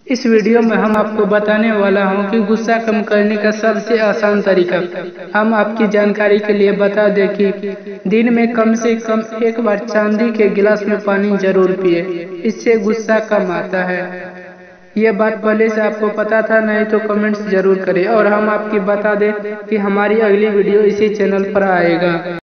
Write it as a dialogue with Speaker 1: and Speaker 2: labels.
Speaker 1: इस वीडियो में हम आपको बताने वाला हूं कि गुस्सा कम करने का सबसे आसान तरीका। हम आपकी जानकारी के लिए बता दें कि दिन में कम से कम एक बार चांदी के गिलास में पानी जरूर पिए, इससे गुस्सा कम आता है। ये बात पहले से आपको पता था? नहीं तो कमेंट्स जरूर करें और हम आपकी बता दें कि हमारी अगली वीडियो इसी चैनल पर आएगा।